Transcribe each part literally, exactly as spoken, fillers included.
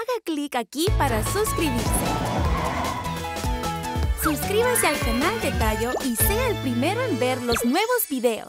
haga clic aquí para suscribirse. Suscríbase al canal de Tayo y sea el primero en ver los nuevos videos.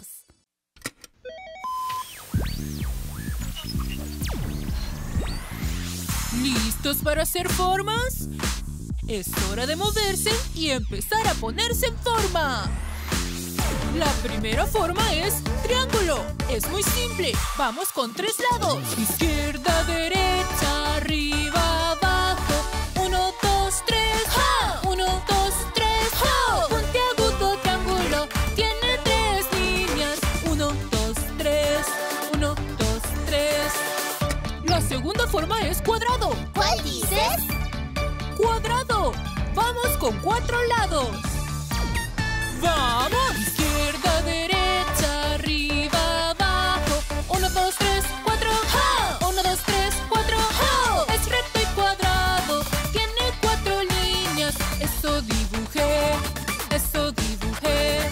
¿Listos para hacer formas? Es hora de moverse y empezar a ponerse en forma. La primera forma es triángulo. Es muy simple. Vamos con tres lados. Izquierda, derecha, arriba, abajo. Uno, dos, tres. ¡Ja! Uno, dos, tres. ¡Ja! Puntiagudo triángulo. Tiene tres líneas. Uno, dos, tres. Uno, dos, tres. La segunda forma es cuadrado. ¿Cuál dices? ¡Cuadrado! ¡Vamos con cuatro lados! ¡Vamos! Izquierda, derecha, arriba, abajo. Uno, dos, tres, cuatro. ¡Ja! Uno, dos, tres, cuatro. ¡Ja! Es recto y cuadrado. Tiene cuatro líneas. Eso dibujé. Eso dibujé.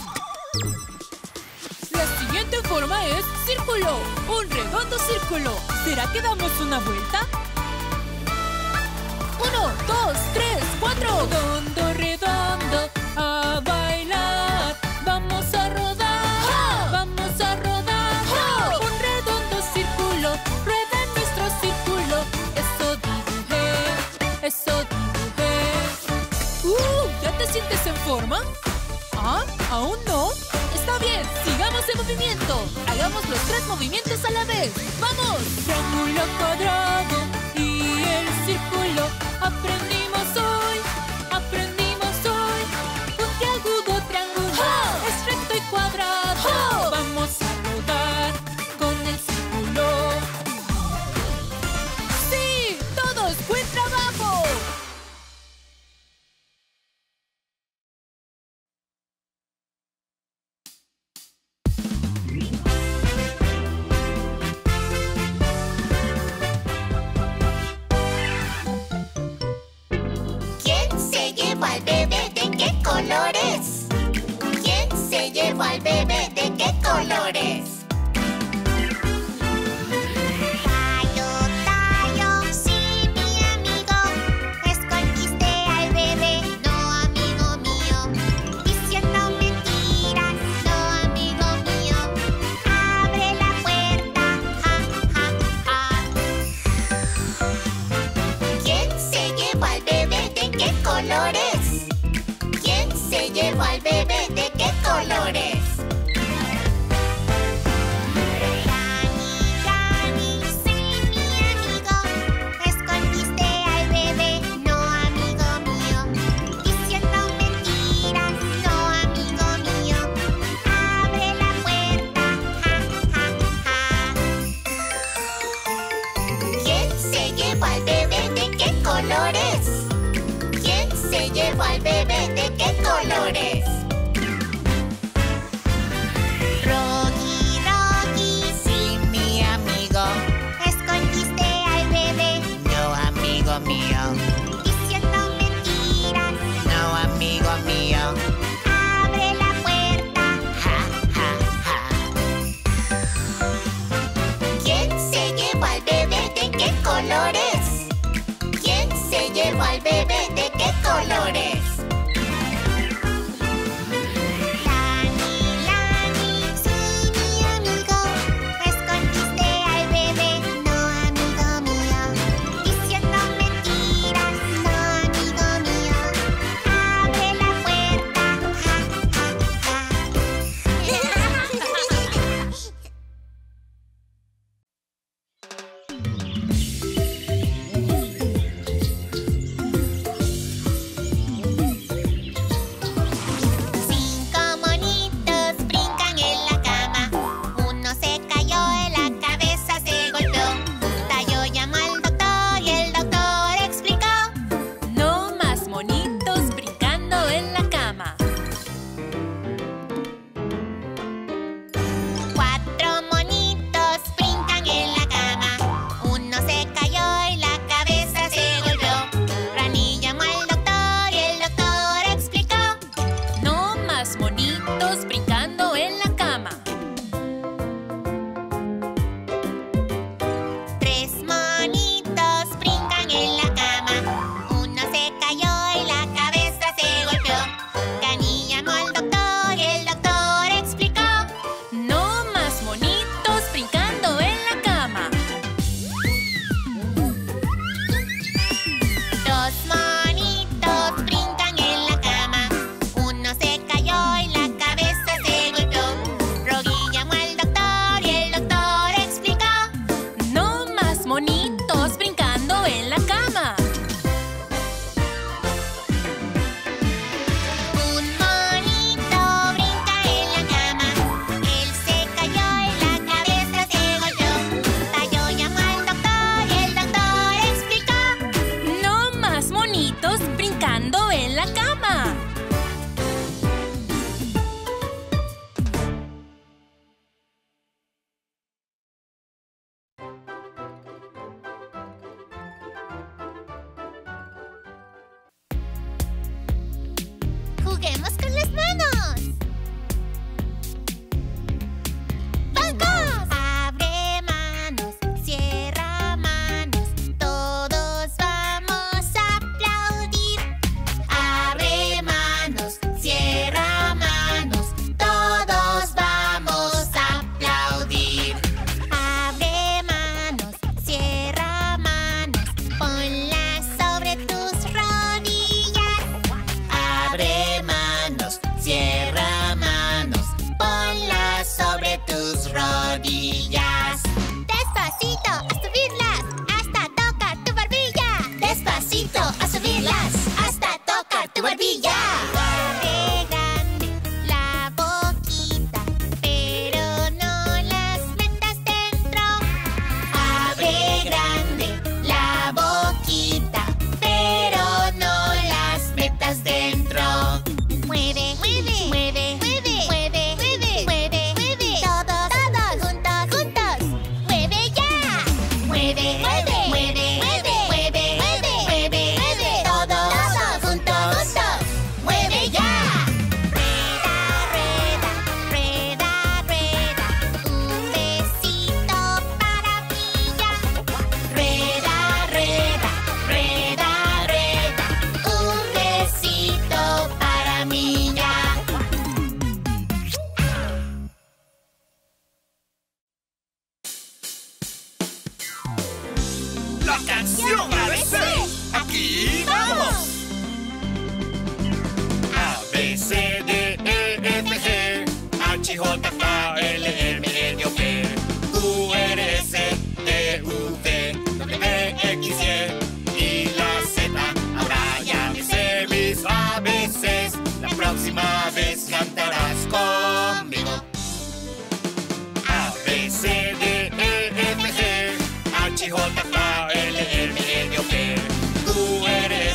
La siguiente forma es círculo. Un redondo círculo. ¿Será que damos una vuelta? Uno, dos, tres, cuatro. Redondo, redondo, a bailar. Vamos a rodar. ¡Ja! Vamos a rodar. ¡Ja! Un redondo círculo. Rueda en nuestro círculo. Eso dibujé. Eso dibujé. ¡Uh! ¿Ya te sientes en forma? ¿Ah? ¿Aún no? Está bien, sigamos en movimiento. Hagamos los tres movimientos a la vez. ¡Vamos! Triángulo, cuadrado y el círculo. Aprendimos hoy, aprendimos hoy. Puntiagudo, triángulo. ¡Ja! Es recto y cuadrado. ¡Ja! Vamos a rodar con el círculo. ¡Sí! ¡Todos! ¡Buen trabajo! ¿Al bebé de qué colores? ¿Quién se llevó al bebé de qué colores? Tayo, Tayo, sí, mi amigo. Escondiste al bebé, no amigo mío. Diciendo mentiras, no amigo mío. Abre la puerta, ja, ja, ja. ¿Quién se llevó al bebé de qué colores? ¿Se llevó al bebé de qué colores? Rani, Rani, sí, mi amigo. Escondiste al bebé, no amigo mío. Diciendo mentiras, no amigo mío. Abre la puerta, ja, ja, ja. ¿Quién se llevó al bebé de qué colores? ¿Quién se llevó al bebé de qué colores? Rocky, Rocky, sí, mi amigo. Escondiste al bebé, no amigo mío. Diciendo mentiras, no amigo mío. Abre la puerta, ja, ja, ja. ¿Quién se llevó al bebé de qué colores? ¿Quién se llevó al bebé de qué colores? Juguemos con las manos. ¡Vamos! Abre manos, cierra manos. Todos vamos a aplaudir. Abre manos, cierra manos. Todos vamos a aplaudir. Abre manos, cierra manos. Ponlas sobre tus rodillas. Abre manos, cierra manos. Ponlas sobre tus rodillas. Despacito, a subirlas hasta tocar tu barbilla. Despacito, a subirlas hasta tocar tu barbilla. Abre grande la boquita, pero no las metas dentro. Abre grande la boquita, pero no las metas dentro. Mueve, mueve, mueve, mueve, mueve, mueve, mueve, mueve. Todos, todos, juntos, juntos. Mueve ya. Mueve, mueve, mueve, mueve, mueve, mueve, mueve, mueve. Todos, todos, juntos, juntos. Mueve ya. Rueda, rueda, rueda, rueda. Un besito para mí ya. Rueda, rueda, rueda, rueda. Un besito para mí ya. La canción A B C. Aquí vamos. A, B, C, D, E, F, G, H, J, K, L, M, N, O, P, Q, R, S, T, U, V, W, X, Y y la Z. Ahora ya me sé mis A B Cs. La próxima vez cantarás conmigo. A, B, C, D, E, F, G, H, J, K, L, M, N, O, P, Q, R,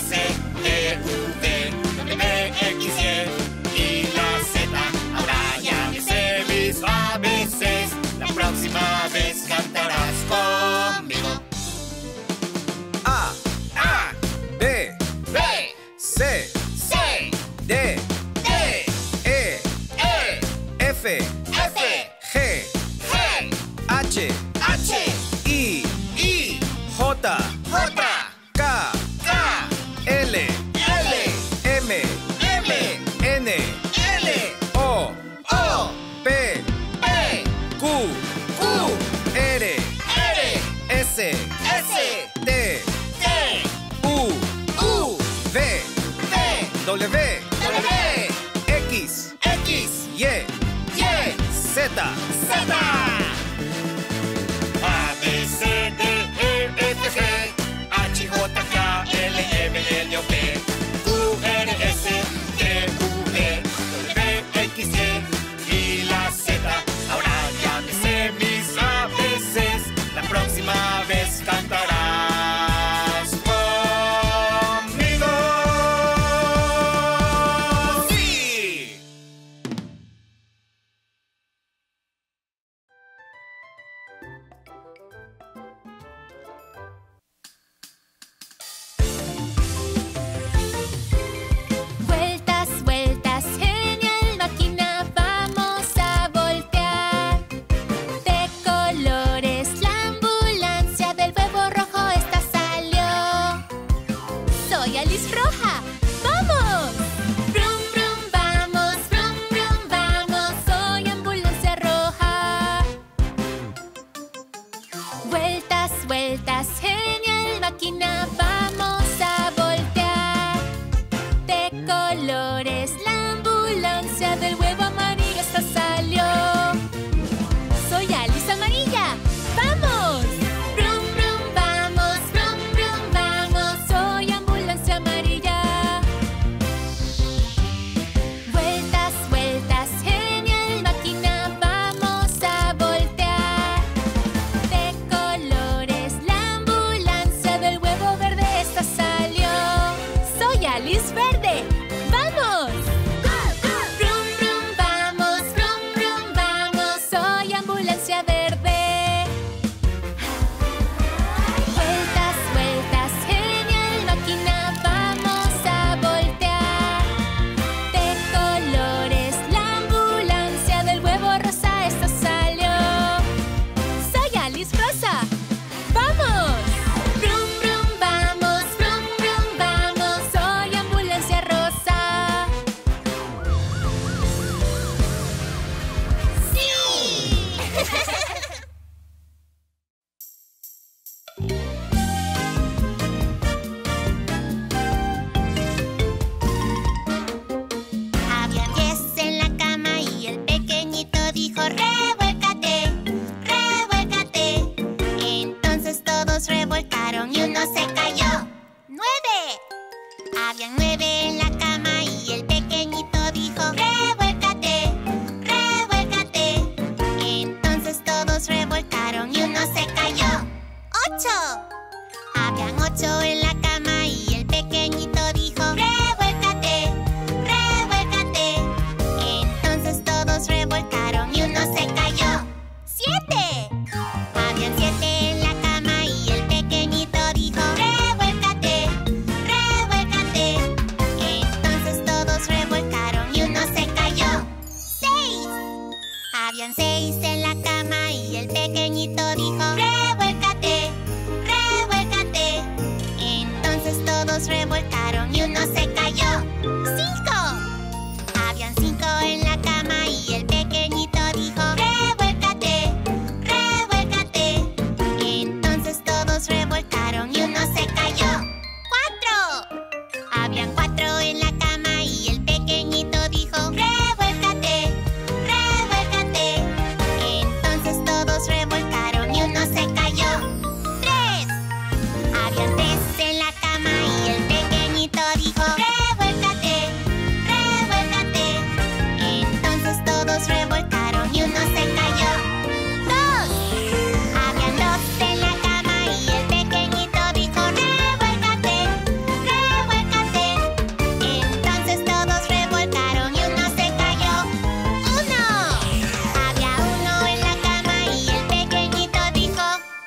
se cayó. ¡Nueve! Habían nueve en la cama y el pequeñito dijo: revuélcate, revuélcate. Entonces todos revolcaron y uno se cayó. ¡Ocho! Habían ocho en la cama y el pequeñito dijo: revuélcate, revuélcate. Entonces todos revolcaron y uno se cayó. ¡Siete! Habían siete en la cama y el pequeñito dijo: revuélcate, revuélcate. Entonces todos revolcaron y uno se cayó. ¡Seis! Habían seis en la cama y el pequeñito dijo: revuélcate, revuélcate. Entonces todos revolcaron y uno se cayó. ¡Cinco! Habían cinco en la cama y el pequeñito dijo: revuélcate, revuélcate. Entonces todos revolcaron y uno se cayó. ¡Cuatro! Habían cuatro en la cama y el pequeñito dijo: revuélcate, revuélcate. Entonces todos revolcaron y uno se cayó. ¡Tres! Habían tres en la cama y el pequeñito dijo: revuélcate, revuélcate. Entonces todos revolcaron y uno se cayó. ¡Dos! Habían dos en la cama y el pequeñito dijo: revuélcate, revuélcate. Entonces todos revolcaron y uno se cayó. ¡Uno! Había uno en la cama y el pequeñito dijo: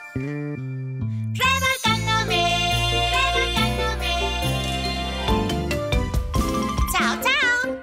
revolcándome, revolcándome. ¡Chao, chao!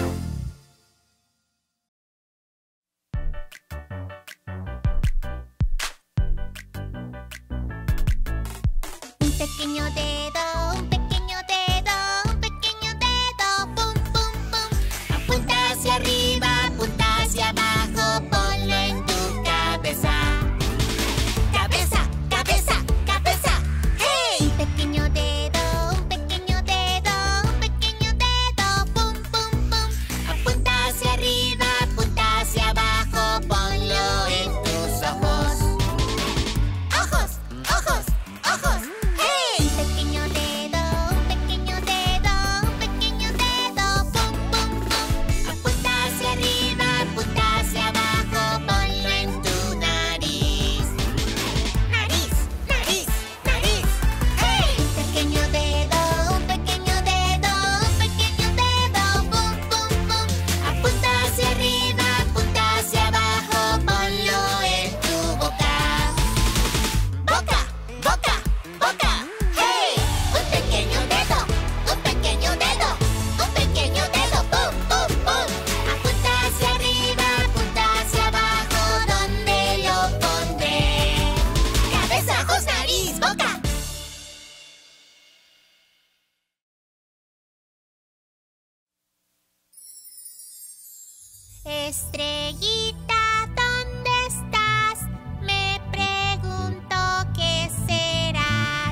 Un pequeño dedo, un pequeño dedo, un pequeño dedo, pum, pum, pum. Apunta hacia arriba, apunta hacia abajo, ponlo en tu cabeza. Cabeza, cabeza, cabeza. ¡Hey! Un pequeño dedo, un pequeño dedo, un pequeño dedo, pum, pum, pum. Apunta hacia arriba, apunta hacia abajo, ponlo en tus ojos. Ojos, ojos, ojos. ¡Hey! Un pequeño dedo, un pequeño dedo, un pequeño dedo, pum, pum, pum. Apunta hacia arriba, apunta hacia abajo, ponlo en tu nariz. Nariz, nariz, nariz. ¡Hey! Un pequeño dedo, un pequeño dedo, un pequeño dedo, pum, pum, pum. Apunta hacia arriba, apunta hacia abajo, ponlo en tu boca. Boca, boca, boca. ¡Hey! Un pequeño dedo, un pequeño dedo, un pequeño dedo, pum, pum, pum. Apunta hacia arriba, apunta hacia abajo, ¿dónde lo pondré? Cabeza, ojos, nariz, boca. Estrellita, ¿dónde estás? Me pregunto qué serás.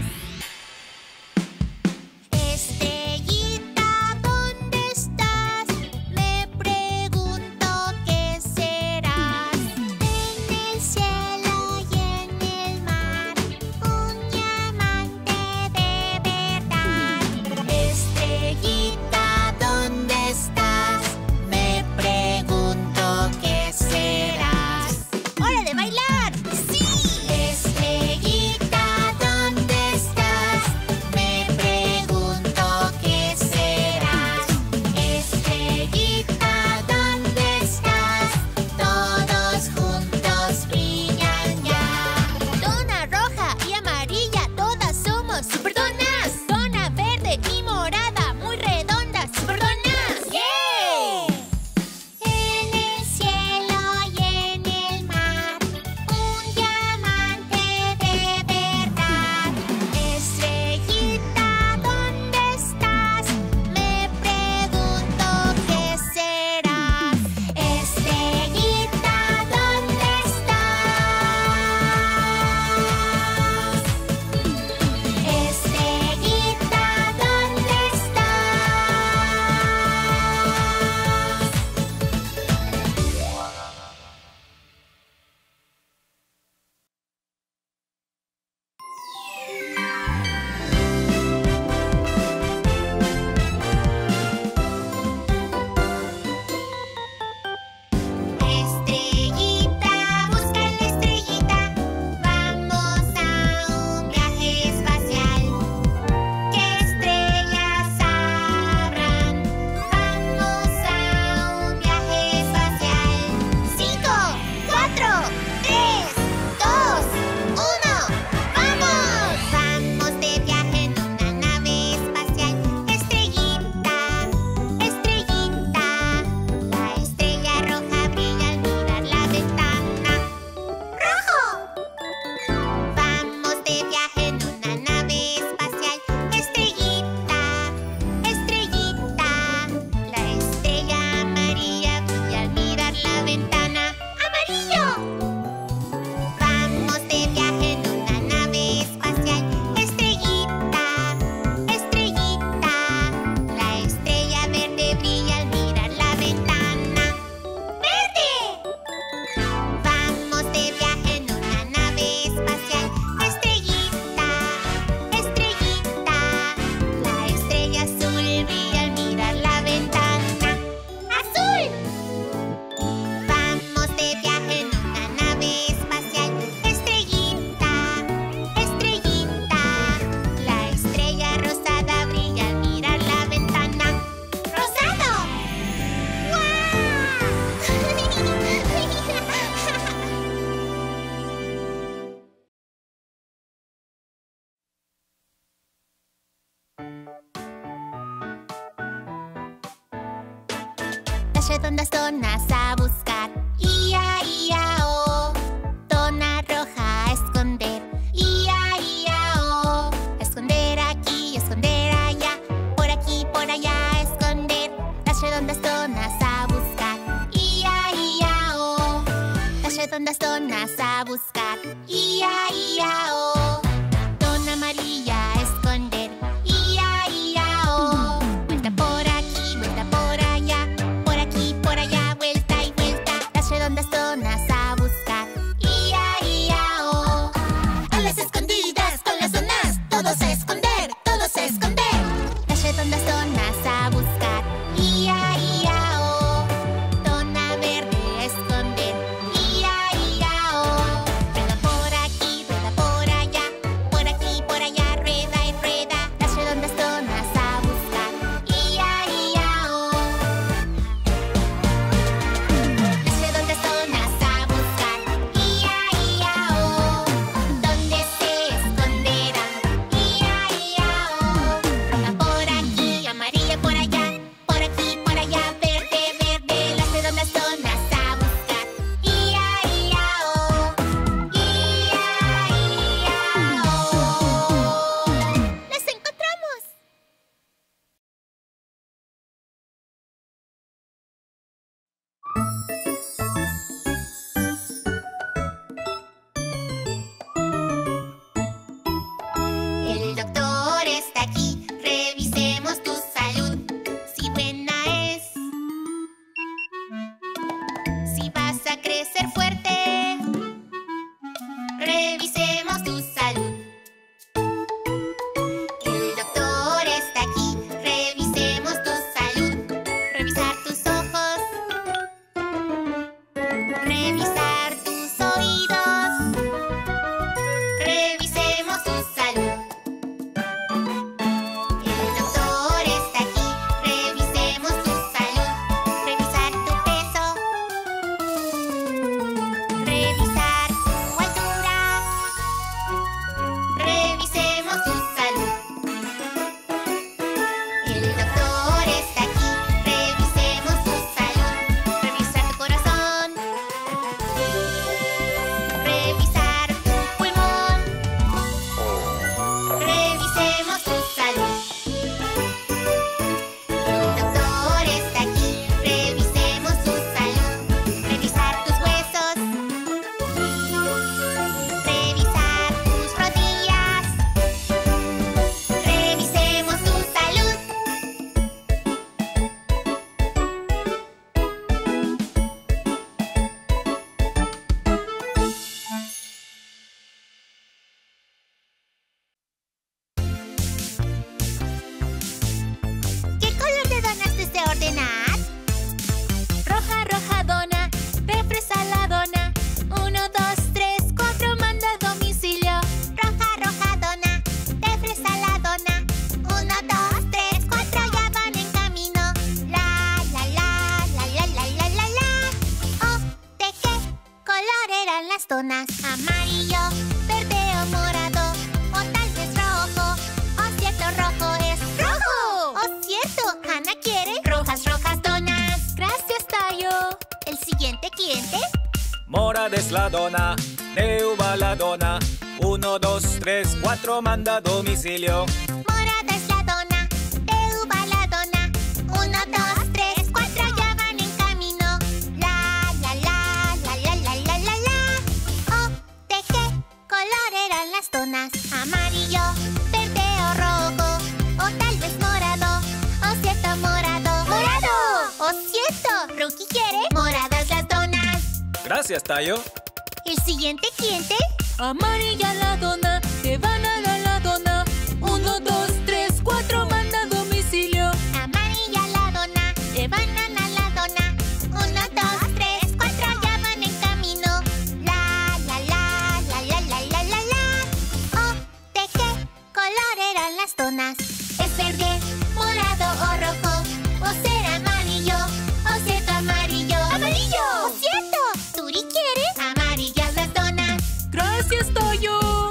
Estrellita, ¿dónde estás? Me pregunto qué serás. En el cielo y en el mar, un diamante de verdad. Estrellita, ¿dónde estás? Me pregunto qué serás. Las redondas donas a buscar. Ia, ia, oh. Dona roja a esconder. Ia, ia, oh. Esconder aquí, esconder allá. Por aquí, por allá, esconder. Las redondas donas a buscar. Ia, ia, oh. Las redondas donas a buscar. Ia, ia, oh. Dona amarilla a esconder. Ia, ia, oh. Vuelta por aquí, vuelta por allá. Por aquí, por allá, vuelta y vuelta. Las redondas donas a buscar. Ia, ia, oh. A las escondidas con las donas. Todos a esconder, todos a esconder. Las redondas donas a buscar. Ia, ia, oh. Dona verde a esconder. Ia, ia, oh. Rueda por aquí, rueda por allá. Por aquí, por allá, rueda y rueda. Las redondas donas a buscar. Ia, ia, oh. Las redondas donas a buscar. Ia, ia, oh. ¿Dónde se esconderán? Ia, ia, oh. Roja por aquí, amarilla por allá. Por aquí, por allá, verde, verde. Las redondas donas a buscar. Ia, ia, oh. Ia, ia, oh. ¡Las encontramos! El doctor está aquí, revisemos tu salud. Si buena es, si vas a crecer fuerte, revisemos tu salud. El doctor está aquí, revisemos tu salud. Revisar tus ojos, revisar tus oídos, revisemos tu salud. El doctor está aquí, revisemos tu salud. Revisar tu peso, revisar tu altura, revisemos tu salud. El doctor está aquí, revisemos tu salud. Revisar tu corazón, revisar tu pulmón, revisemos tu salud. El doctor está aquí, revisemos tu salud. Revisar tus huesos, revisar tus rodillas, revisemos tu salud. ¿Qué color de donas desea ordenar? Roja, roja dona, de fresa la dona. Uno, dos, tres, cuatro, manda a domicilio. Roja, roja dona, de fresa la dona. Uno, dos, tres, cuatro, ya van en camino. La, la, la, la, la, la, la, la, la. Oh, ¿de qué color eran las donas? Amarillo, verde o morado, o tal vez rojo. Oh, cierto, rojo es rojo. Oh, cierto, Hannah quiere rojas, rojas donas. Gracias, Tayo. El siguiente cliente. Morada es la dona, de uva la dona. Uno, dos, tres, cuatro, manda a domicilio. Morada es la dona, de uva la dona. Uno, dos, tres, cuatro, ya van en camino. La, la, la, la, la, la, la, la, la. Oh, ¿de qué color eran las donas? Amarillo, verde o rojo, o tal vez morado. Oh, cierto, morado. ¡Morado! Oh, cierto, Rookie quiere moradas las donas. Gracias, Tayo. El siguiente cliente. Amarilla la dona, de banana la dona. Uno, dos, tres, cuatro, manda a domicilio. Amarilla la dona, de banana la dona. Uno, dos, tres, cuatro, ya van en camino. La, la, la, la, la, la, la, la, la. Oh, ¿de qué color eran las donas? ¿Es verde, morado o rojo? ¿O será amarillo? ¿O cierto amarillo? ¡Amarillo! ¡Oh, cierto! ¿Turi quiere amarillas las donas? Gracias, Tayo.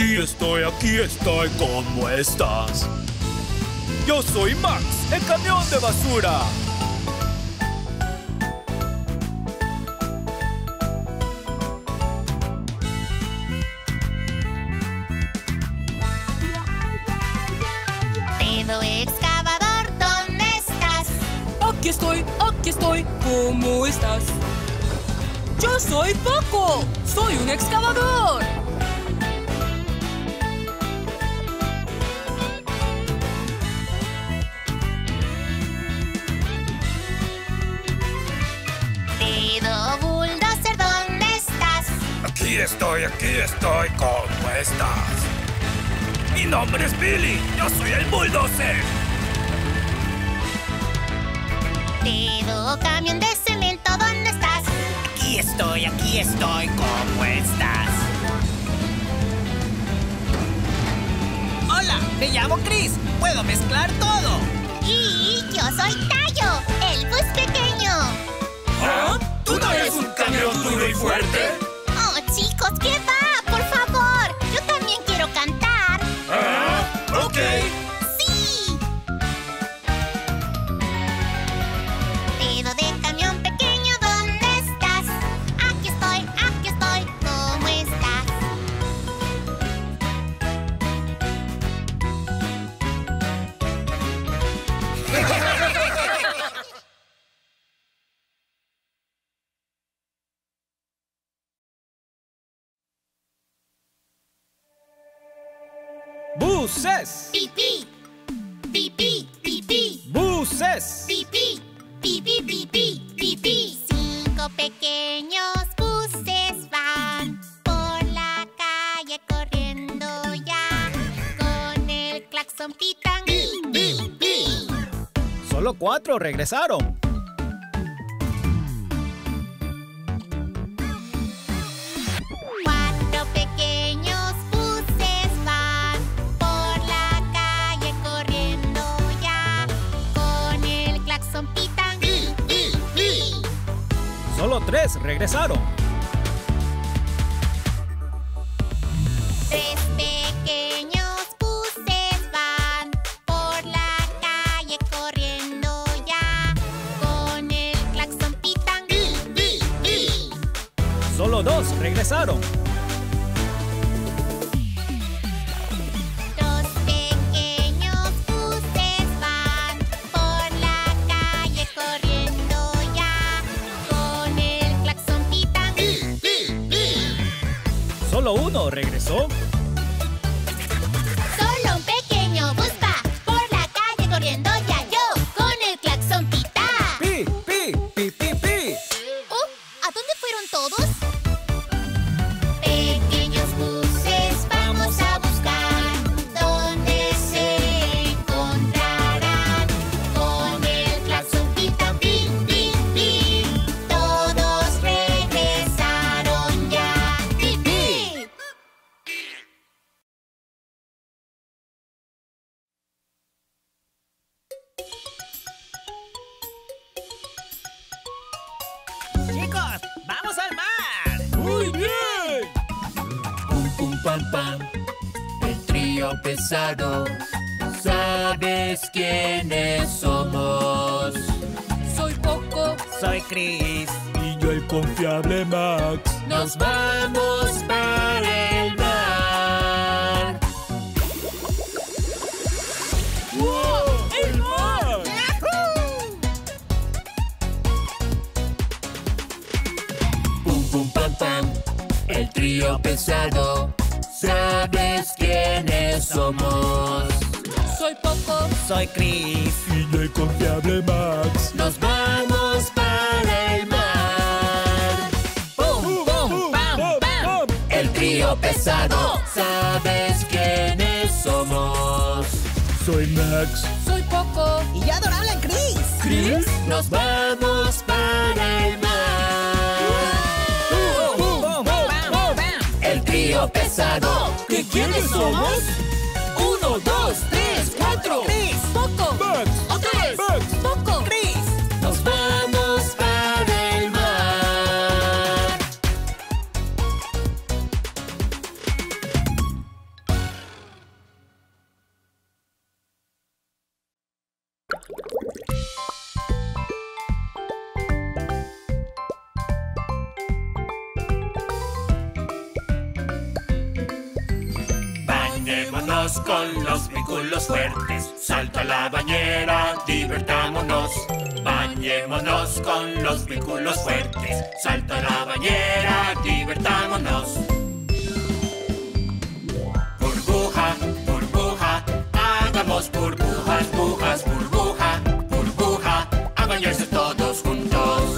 Aquí estoy, aquí estoy, ¿cómo estás? Yo soy Max, el camión de basura. Dedo excavador, ¿dónde estás? Aquí estoy, aquí estoy, ¿cómo estás? Yo soy Poco, soy un excavador. Dedo bulldozer, ¿dónde estás? Aquí estoy, aquí estoy, ¿cómo estás? Mi nombre es Billy, yo soy el bulldozer. Dedo camión de cemento, ¿dónde estás? Aquí estoy, aquí estoy, ¿cómo estás? Hola, me llamo Chris, puedo mezclar todo. Y yo soy Tayo, el bus pequeño. ¿Ah? ¿Tú no eres un camión duro y fuerte? Oh, chicos, ¿qué va? Por favor, yo también quiero cantar. ¿Ah? Ok. ¡Sí! Dedo de camión pequeño, ¿dónde estás? Aquí estoy, aquí estoy, ¿cómo estás? ¡Buses! Pipí, pipí, pipí, ¡Buses! pipí, pipí, pipí, pipí. Cinco pequeños buses van por la calle corriendo ya. Con el claxon pitan. Pi, pi, pi. Solo cuatro regresaron. Cuatro pequeños buses van por la calle corriendo ya. Con el claxon pitan. Pi, pi, pi. Solo tres regresaron. Tres pequeños buses van por la calle corriendo ya. Con el claxon pitan. Pi, pi, pi. Solo dos regresaron. Dos pequeños buses van por la calle corriendo ya. Con el claxon pitan. Pi, pi, pi. Solo uno regresó. Solo un pequeño bus va por la calle corriendo ya. Yo con el claxon pita. ¡Pi, pi, pi, pi, pi! Oh, ¿a dónde fueron todos? Pequeños buses vamos a buscar donde se encontrarán. Con el claxon pita, pi, pi, pi. Todos regresaron ya. ¡Pi, pi! Chicos, ¡vamos al mar! ¡Muy bien! Pum pum pam pam, el trío pesado. ¿Sabes quiénes somos? Soy Poco, Soy Chris. Y yo el confiable Max. Nos vamos para el mar. ¡Wow! ¡El mar! Pum pum pam pam, el trío pesado. ¿Sabes quiénes somos? soy Poco, Soy Chris. Y yo el confiable Max. Nos vamos para el mar. ¡Pum, pum, pam, pam! El trío pesado. ¿Sabes quiénes somos? Soy Max. soy Poco. Y yo adorable Chris. ¿Chris? Nos vamos para el mar. ¡Pum, pum, pam, pam! El trío pesado. ¿Qué quiénes somos? Uno, dos, tres, cuatro. Chris. Poco. Max. Otra vez. Max. Poco. Chris. Nos vamos para el mar. Bañémonos con los vehículos fuertes. Salto a la bañera, divertámonos. Bañémonos con los vehículos fuertes. Salto a la bañera, divertámonos. Burbuja, burbuja, hagamos burbujas, burbujas, burbuja, burbuja, a bañarse todos juntos.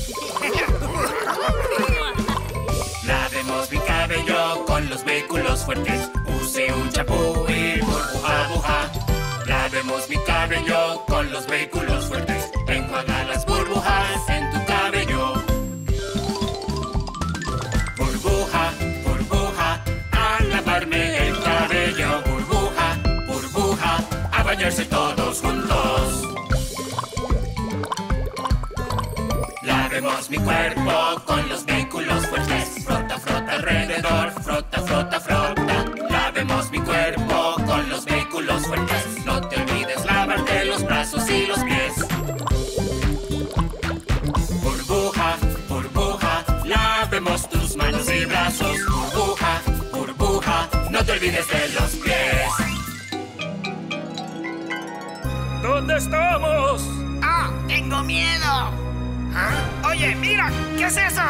Lavemos mi cabello con los vehículos fuertes. Use un champú y burbuja, buja. Lavemos mi cabello con los vehículos fuertes. Enjuaga las burbujas en tu cabello. Burbuja, burbuja, a lavarme el cabello. Burbuja, burbuja, a bañarse todos juntos. Lavemos mi cuerpo con los vehículos fuertes. Frota, frota alrededor, frota, frota, frota. Lavemos mi cuerpo con los vehículos fuertes. No te olvides lavarte los brazos y los pies. Burbuja, burbuja, lavemos tus manos y brazos. Burbuja, burbuja, no te olvides de los pies. ¿Dónde estamos? ¡Ah! ¡Tengo miedo! ¿Ah? Oye, mira, ¿qué es eso?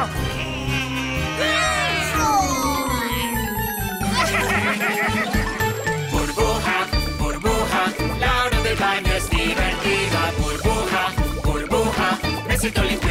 Burbuja, burbuja, la hora del baño es divertida. Burbuja, burbuja, me siento limpio